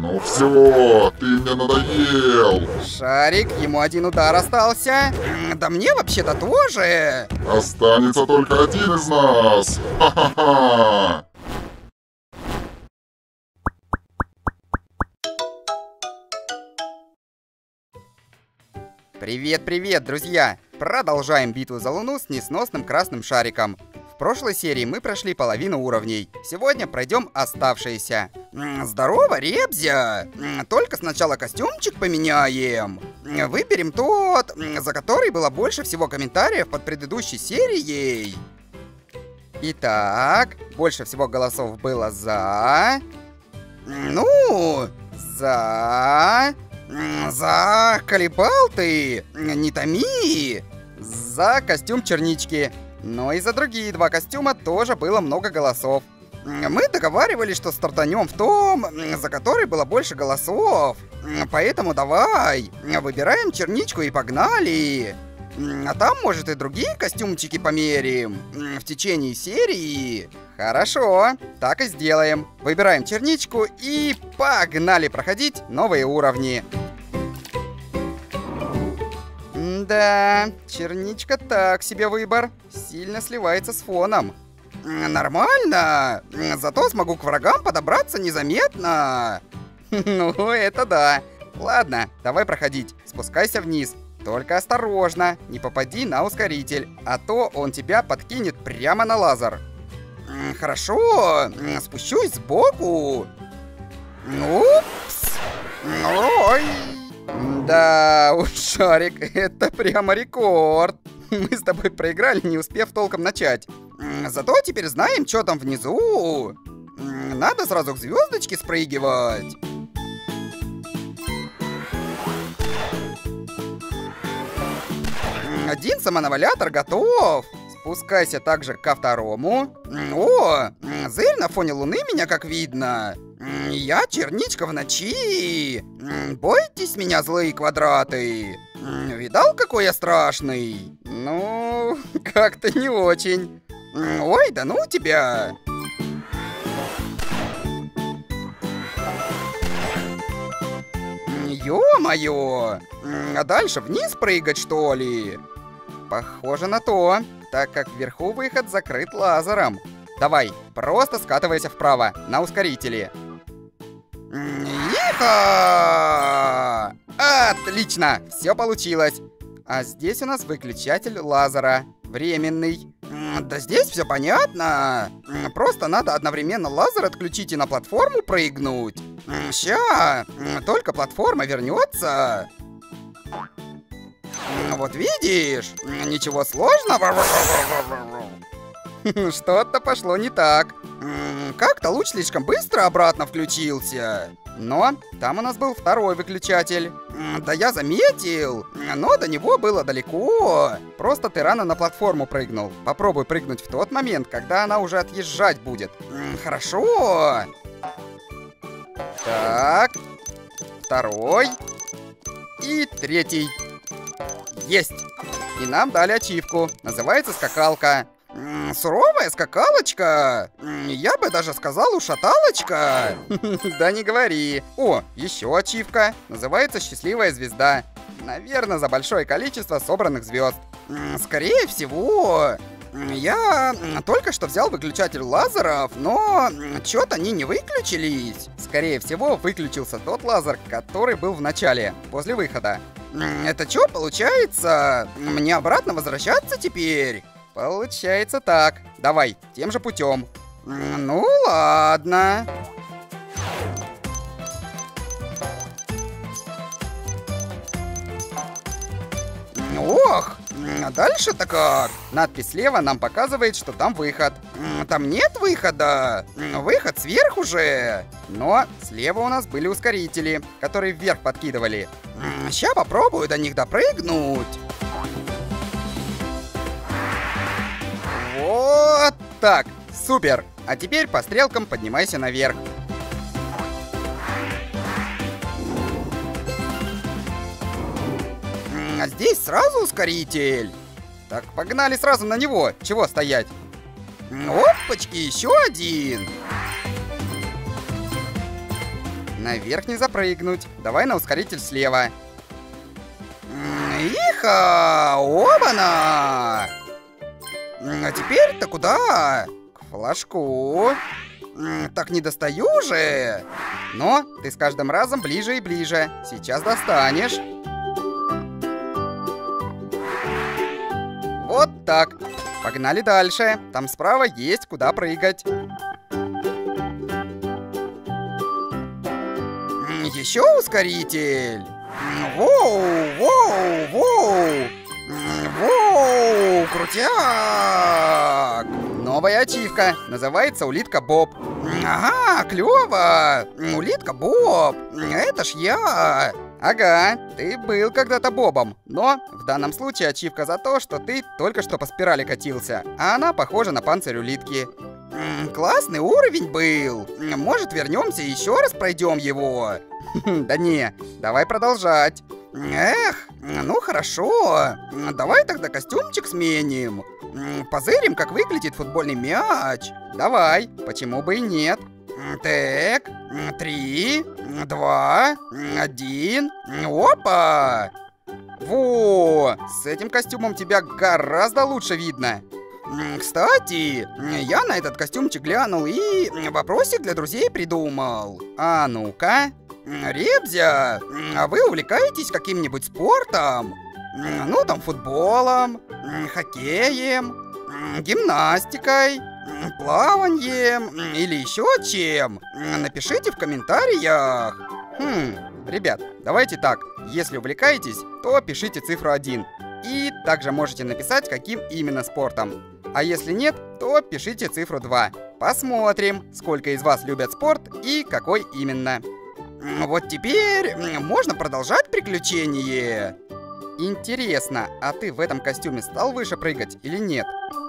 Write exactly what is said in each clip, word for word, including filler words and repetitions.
Ну все, ты мне надоел. Шарик, ему один удар остался. Да мне вообще-то тоже. Останется только один из нас. Ха-ха-ха. Привет-привет, друзья! Продолжаем битву за Луну с несносным красным шариком. В прошлой серии мы прошли половину уровней. Сегодня пройдем оставшиеся. Здорово, Ребзя! Только сначала костюмчик поменяем. Выберем тот, за который было больше всего комментариев под предыдущей серией. Итак, больше всего голосов было за... Ну, за... Заколебал ты, не томи. За костюм чернички. Но и за другие два костюма тоже было много голосов. Мы договаривались, что стартанем в том, за который было больше голосов. Поэтому давай, выбираем черничку и погнали. А там, может, и другие костюмчики померим в течение серии. Хорошо, так и сделаем. Выбираем черничку и погнали проходить новые уровни. Да, черничка так себе выбор. Сильно сливается с фоном. Нормально, зато смогу к врагам подобраться незаметно. Ну, это да. Ладно, давай проходить. Спускайся вниз. Только осторожно, не попади на ускоритель, а то он тебя подкинет прямо на лазер. Хорошо, спущусь сбоку. Упс. Ой. Да уж, Шарик, это прямо рекорд. Мы с тобой проиграли, не успев толком начать. Зато теперь знаем, что там внизу. Надо сразу к звездочке спрыгивать. Один самонавалятор готов. Спускайся также ко второму. О, зырь на фоне Луны меня как видно. Я черничка в ночи. Бойтесь меня, злые квадраты. Видал, какой я страшный? Ну, как-то не очень. Ой, да ну тебя. Ё-моё! А дальше вниз прыгать, что ли? Похоже на то, так как вверху выход закрыт лазером. Давай, просто скатывайся вправо, на ускорителе. Иха! Отлично! Все получилось. А здесь у нас выключатель лазера. Временный. Да здесь все понятно. Просто надо одновременно лазер отключить и на платформу прыгнуть. Ща, только платформа вернется. Вот видишь, ничего сложного. Что-то пошло не так. Как-то луч слишком быстро обратно включился. Но там у нас был второй выключатель. Да я заметил, но до него было далеко. Просто ты рано на платформу прыгнул. Попробуй прыгнуть в тот момент, когда она уже отъезжать будет. Хорошо. Так. Второй. И третий. Есть. И нам дали ачивку. Называется скакалка. Суровая скакалочка. Я бы даже сказал ушаталочка. Да не говори. О, еще ачивка. Называется счастливая звезда. Наверное, за большое количество собранных звезд. Скорее всего. Я только что взял выключатель лазеров, но что-то они не выключились. Скорее всего, выключился тот лазер, который был в начале, после выхода. Это что получается? Мне обратно возвращаться теперь? Получается так. Давай, тем же путем. Ну ладно. Ох, а дальше-то как? Надпись слева нам показывает, что там выход. Там нет выхода. Выход сверху же. Но слева у нас были ускорители, которые вверх подкидывали. Ща попробую до них допрыгнуть. Вот так. Супер. А теперь по стрелкам поднимайся наверх. А здесь сразу ускоритель. Так, погнали сразу на него. Чего стоять? Опачки, еще один. Наверх не запрыгнуть. Давай на ускоритель слева. Иха! Оба-на! А теперь-то куда? К флажку. Так не достаю же. Но ты с каждым разом ближе и ближе. Сейчас достанешь. Вот так. Погнали дальше. Там справа есть куда прыгать. Еще ускоритель. Воу, воу, воу. Воу, крутяк. Новая ачивка. Называется улитка Боб. Ага, клево. Улитка Боб. Это ж я. Ага, ты был когда-то Бобом. Но в данном случае ачивка за то, что ты только что по спирали катился. А она похожа на панцирь улитки. Классный уровень был. Может, вернемся и еще раз пройдем его? Да не, давай продолжать. Эх, ну хорошо. Давай тогда костюмчик сменим. Позырим, как выглядит футбольный мяч. Давай, почему бы и нет. Так, три, два, один. Опа! Во, с этим костюмом тебя гораздо лучше видно. Кстати, я на этот костюмчик глянул и вопросик для друзей придумал. А ну-ка. Ребзя, а вы увлекаетесь каким-нибудь спортом? Ну, там, футболом, хоккеем, гимнастикой, плаванием или еще чем? Напишите в комментариях. Хм, ребят, давайте так. Если увлекаетесь, то пишите цифру один. И также можете написать, каким именно спортом. А если нет, то пишите цифру два. Посмотрим, сколько из вас любят спорт и какой именно. Вот теперь можно продолжать приключение. Интересно, а ты в этом костюме стал выше прыгать или нет?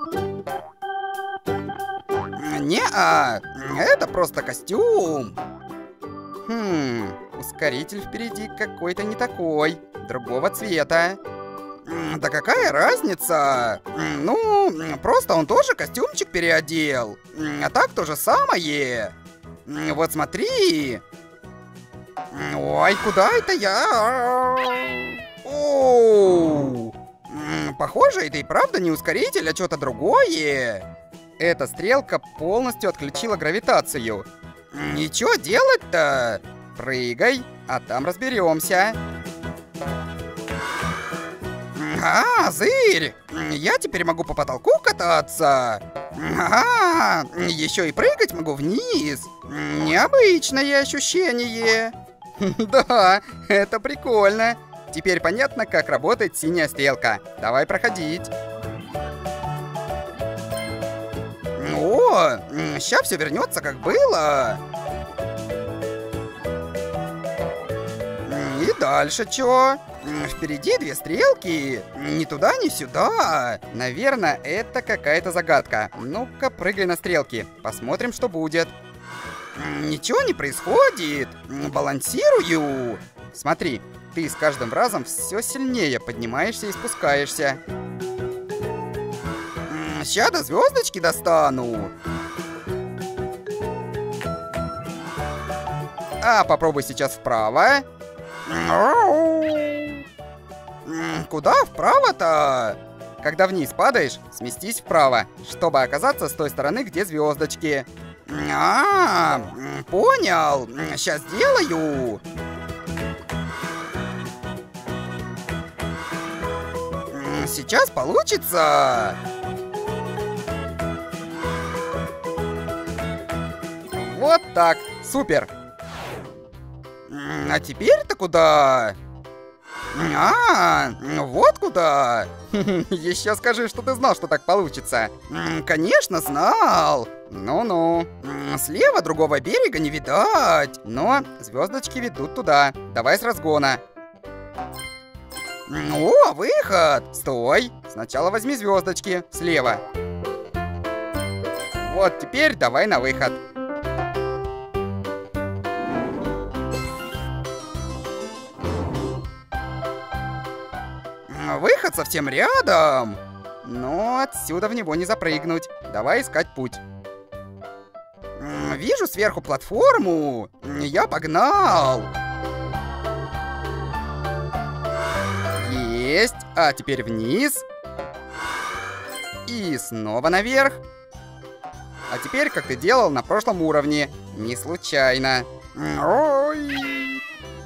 Не-а, это просто костюм. Хм, ускоритель впереди какой-то не такой, другого цвета. Да какая разница? Ну, просто он тоже костюмчик переодел. А так то же самое. Вот смотри. Ой, куда это я? Оу. Похоже, это и правда не ускоритель, а что-то другое. Эта стрелка полностью отключила гравитацию. И что делать-то? Прыгай, а там разберемся. А, зырь! Я теперь могу по потолку кататься. Ага, еще и прыгать могу вниз. Необычное ощущение. Да, это прикольно. Теперь понятно, как работает синяя стрелка. Давай проходить. О, сейчас все вернется, как было. И дальше что? Впереди две стрелки. Ни туда, ни сюда. Наверное, это какая-то загадка. Ну-ка, прыгай на стрелки. Посмотрим, что будет. Ничего не происходит. Балансирую. Смотри, ты с каждым разом все сильнее поднимаешься и спускаешься. Сейчас до звездочки достану. А попробуй сейчас вправо. Куда вправо-то? Когда вниз падаешь, сместись вправо, чтобы оказаться с той стороны, где звездочки. А, понял. Сейчас сделаю. Сейчас получится. Вот так. Супер. А теперь-то куда? А, вот куда. Еще скажи, что ты знал, что так получится. Конечно, знал. Ну-ну. Слева другого берега не видать. Но звездочки ведут туда. Давай с разгона. О, выход. Стой. Сначала возьми звездочки. Слева. Вот теперь давай на выход. Выход совсем рядом. Но отсюда в него не запрыгнуть. Давай искать путь. Вижу сверху платформу. Я погнал. Есть. А теперь вниз. И снова наверх. А теперь, как ты делал на прошлом уровне. Не случайно. Ой.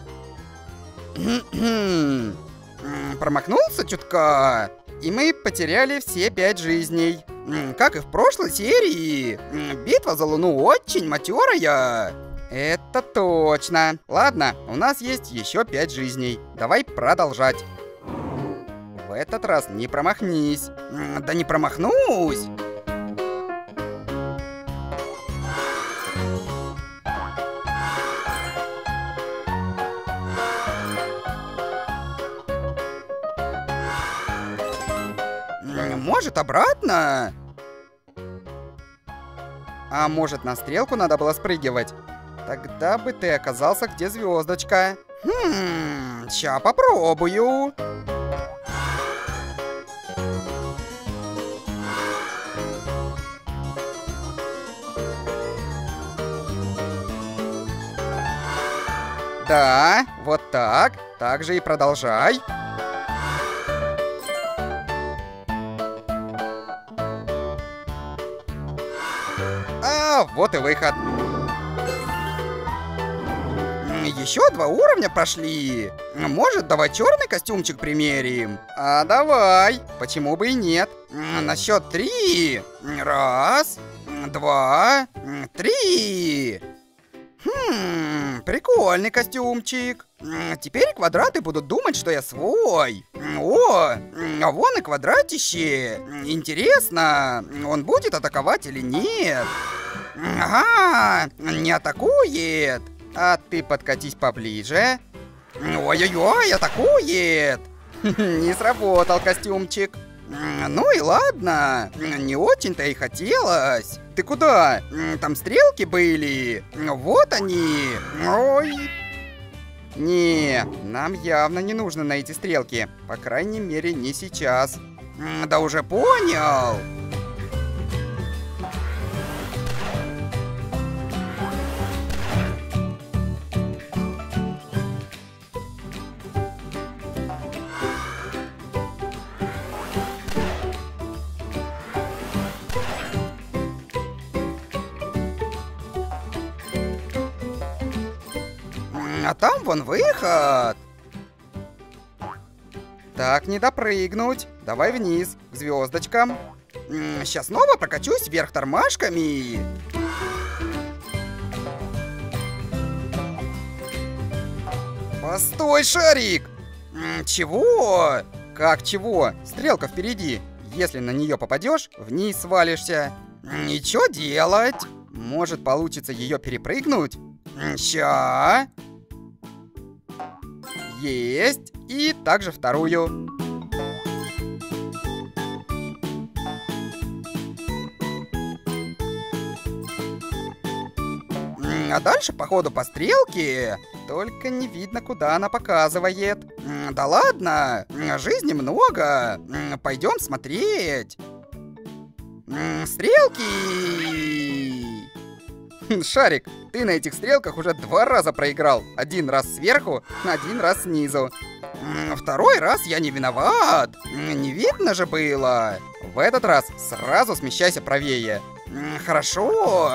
Промахнулся чутка. И мы потеряли все пять жизней. Как и в прошлой серии. Битва за Луну очень матерая. Это точно. Ладно, у нас есть еще пять жизней. Давай продолжать. В этот раз не промахнись. Да не промахнусь. Может, обратно? А может, на стрелку надо было спрыгивать? Тогда бы ты оказался, где звездочка. Хм, ща попробую. Да, вот так. Так же и продолжай. А, вот и выход. Еще два уровня прошли. Может, давай черный костюмчик примерим? А давай. Почему бы и нет? На счет три. Раз, два, три. Хм, прикольный костюмчик. Теперь квадраты будут думать, что я свой. О, а вон и квадратище. Интересно, он будет атаковать или нет? Ага, не атакует. А ты подкатись поближе. Ой-ой-ой, атакует. Не сработал костюмчик. Ну и ладно, не очень-то и хотелось. Ты куда? Там стрелки были. Вот они. Ой. Не, нам явно не нужно на эти стрелки. По крайней мере, не сейчас. Да уже понял. А там вон выход. Так, не допрыгнуть. Давай вниз, к звездочкам. Сейчас снова прокачусь вверх тормашками. Постой, шарик! Чего? Как чего? Стрелка впереди. Если на нее попадешь, вниз свалишься. И что делать? Может, получится ее перепрыгнуть? Ща. Есть. И также вторую. А дальше, походу, по стрелке. Только не видно, куда она показывает. Да ладно, жизни много. Пойдем смотреть. Стрелки! Шарик, ты на этих стрелках уже два раза проиграл. Один раз сверху, один раз снизу. Второй раз я не виноват. Не видно же было. В этот раз сразу смещайся правее. Хорошо.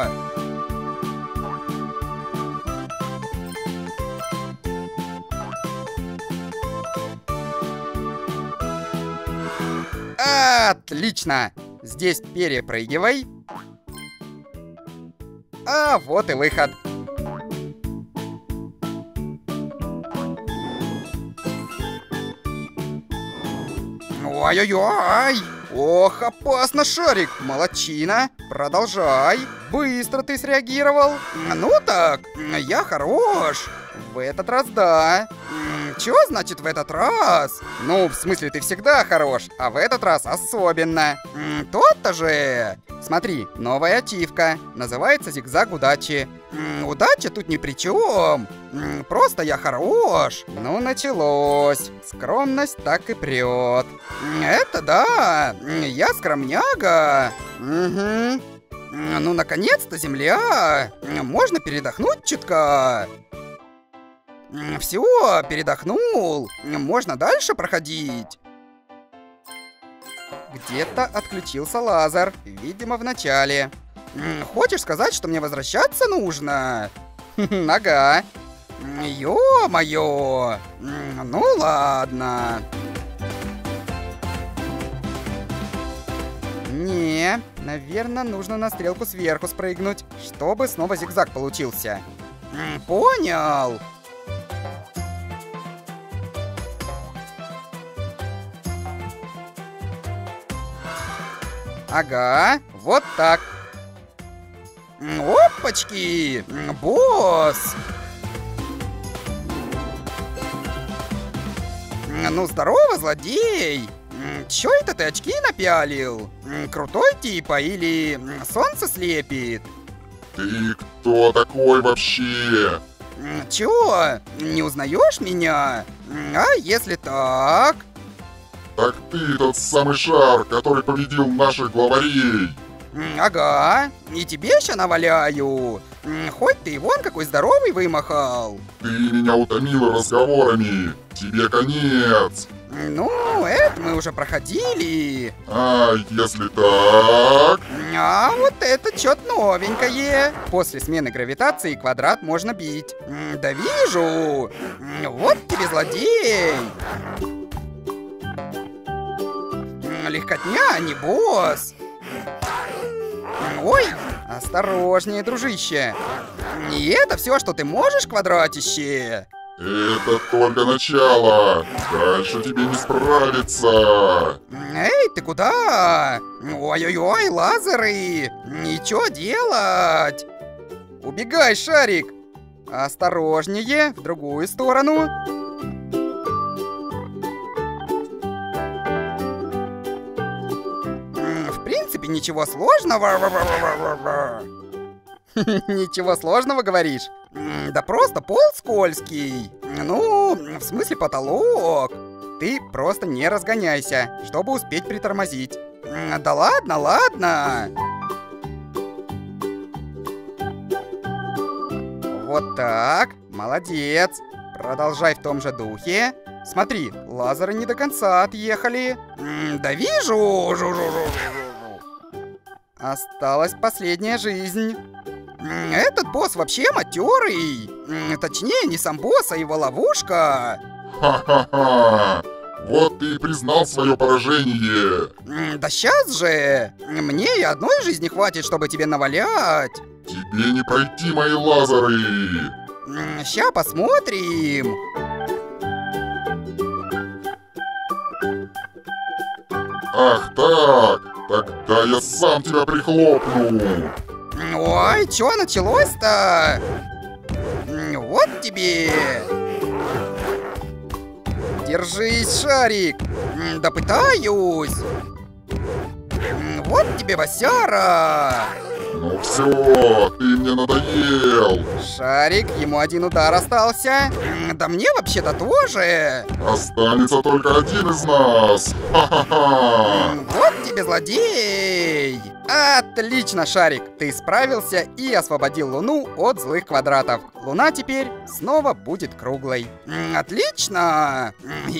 Отлично. Здесь перепрыгивай. А вот и выход. Ой-ой-ой! Ох, опасно, шарик! Молодчина! Продолжай! Быстро ты среагировал! Ну так, я хорош! В этот раз да! Чё значит в этот раз? Ну, в смысле, ты всегда хорош, а в этот раз особенно. То-то же! Смотри, новая ачивка. Называется зигзаг удачи. Удача тут ни при чем. Просто я хорош. Ну, началось. Скромность так и прет. Это да. Я скромняга. Угу. Ну, наконец-то земля. Можно передохнуть чутка. Все, передохнул. Можно дальше проходить. Где-то отключился лазер. Видимо, в начале. Хочешь сказать, что мне возвращаться нужно? Ага. Ё-моё. Ну ладно. Не, наверное, нужно на стрелку сверху спрыгнуть, чтобы снова зигзаг получился. Понял. Ага, вот так. Опачки! Босс! Ну, здорово, злодей! Чё это ты очки напялил? Крутой типа или солнце слепит? Ты кто такой вообще? Чё, не узнаешь меня? А если так? Так ты тот самый шар, который победил наших главарей. Ага, и тебе ща наваляю. Хоть ты и вон какой здоровый вымахал. Ты меня утомила разговорами. Тебе конец. Ну, это мы уже проходили. А если так? А вот это чё-то новенькое. После смены гравитации квадрат можно бить. Да вижу. Вот тебе злодей. Легкотня, а не босс. Ой, осторожнее, дружище. И это все, что ты можешь, квадратище? Это только начало. Дальше тебе не справиться. Эй, ты куда? Ой-ой-ой, лазеры. И чё делать? Убегай, шарик. Осторожнее, в другую сторону. В принципе, ничего сложного. Ничего сложного, говоришь? Да просто пол скользкий. Ну, в смысле потолок. Ты просто не разгоняйся, чтобы успеть притормозить. Да ладно, ладно. Вот так. Молодец. Продолжай в том же духе. Смотри, лазеры не до конца отъехали. Да вижу. Осталась последняя жизнь. Этот босс вообще матерый. Точнее, не сам босс, а его ловушка. Ха-ха-ха! Вот ты и признал свое поражение. Да сейчас же. Мне и одной жизни хватит, чтобы тебе навалять. Тебе не пройти мои лазеры. Ща посмотрим. Ах так! Тогда я сам тебя прихлопну. Ой, чё началось-то? Вот тебе. Держись, шарик. Да пытаюсь. Вот тебе, Васяра. Ну все, ты мне надоел. Шарик, ему один удар остался. Да мне вообще-то тоже. Останется только один из нас. Ха-ха-ха. Вот тебе, злодей. Отлично, Шарик, ты справился и освободил Луну от злых квадратов. Луна теперь снова будет круглой. Отлично.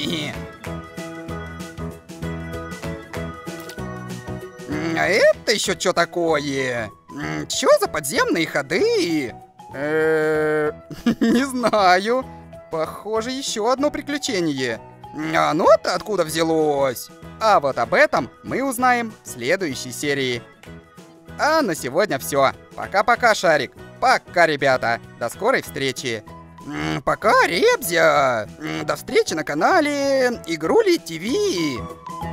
А это еще что такое? Чё за подземные ходы? Не знаю. Похоже, еще одно приключение. А оно-то откуда взялось? А вот об этом мы узнаем в следующей серии. А на сегодня все. Пока-пока, Шарик. Пока, ребята. До скорой встречи. Пока, Ребзя. До встречи на канале Игрули ТВ.